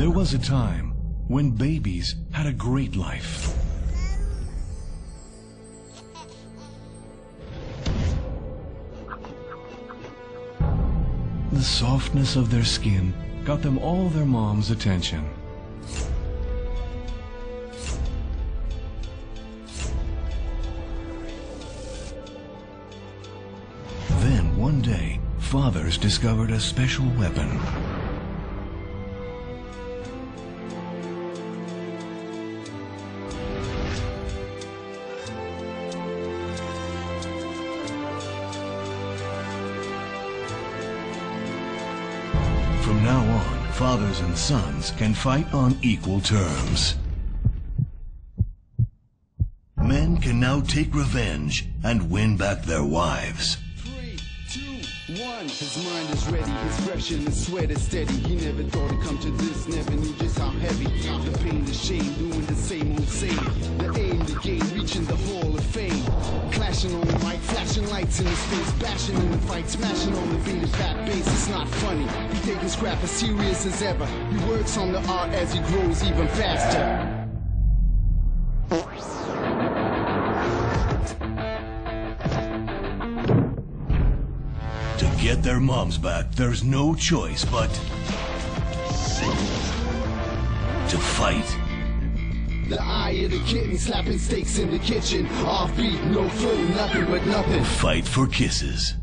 There was a time when babies had a great life. The softness of their skin got them all their mom's attention. Then one day, fathers discovered a special weapon. From now on, fathers and sons can fight on equal terms. Men can now take revenge and win back their wives. 3, 2, 1. His mind is ready, his fresh and his sweat is steady. He never thought it'd come to this, never knew just how heavy. The pain, the shame, doing the same old same. The aim, the game, reaching the hall of fame. Clashing on the mic, flashing lights in his face, bashing in the fight, smashing on the beat, his fat bass. It's not funny. He taking scrap as serious as ever. He works on the art as he grows even faster. To get their moms back, there's no choice but to fight. The eye of the kitten, slapping steaks in the kitchen. Offbeat, no flow, nothing but nothing. Fight for kisses.